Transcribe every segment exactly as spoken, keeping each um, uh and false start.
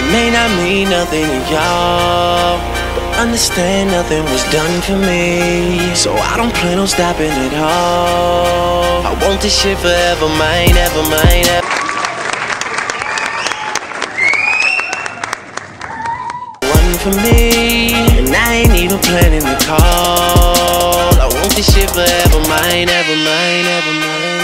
It may not mean nothing to y'all, but understand nothing was done for me. So I don't plan on stopping at all. I want this shit forever, mine, ever mine, ever. One for me, and I ain't even planning to call. I want this shit forever, mine, ever mine, ever mine.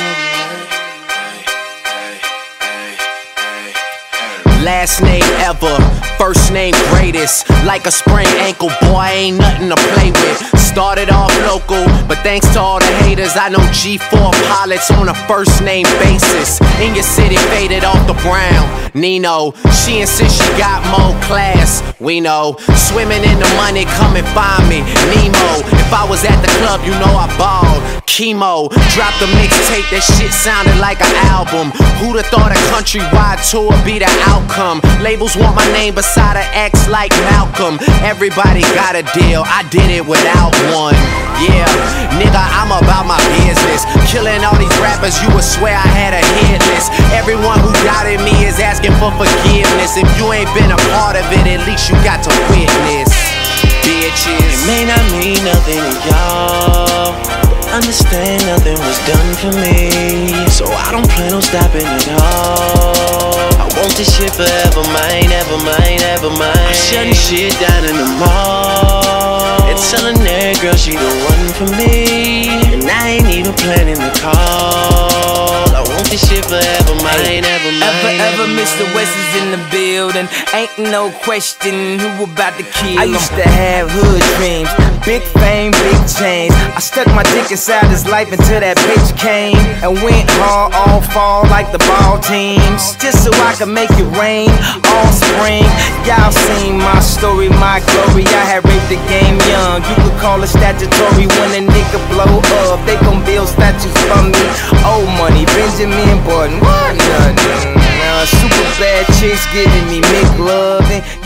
Last name ever, first name greatest. Like a sprained ankle, boy, ain't nothing to play with. Started off local, but thanks to all the haters, I know G four pilots on a first name basis. In your city, faded off the brown. Nino, she insists she got more class. We know, swimming in the money, come and find me. Nemo, if I was at the club, you know I balled. Chemo, dropped a mixtape, that shit sounded like an album. Who'da thought a countrywide tour be the outcome? Labels want my name beside an X like Malcolm. Everybody got a deal, I did it without one. Yeah, nigga, I'm about my business. Killing all these rappers, you would swear I had a hit list. Everyone who doubted me is asking for forgiveness. If you ain't been a part of it, at least you got to witness. Bitches. It may not mean nothing to y'all, understand nothing was done for me. So I don't plan on stopping at all. I want this shit forever, mine, ever mine, ever mine. I'm shutting shit down in the mall and telling that girl she the one for me, and I ain't even planning to call. I want this shit forever, mine, ever mine. Ever, ever, Mister West is in the building. Ain't no question who about to kill him. I used to have hood dreams, big fame, big chains. I stuck my dick inside his life until that bitch came and went hard all fall like the ball teams, just so I could make it rain all spring. Y'all seen my story, my glory. I had raped the game young. You could call it statutory when a nigga blow up. They gon' build statues for me. Old money, Benjamin Button, what nothing. Now super bad chicks giving me McLovin'.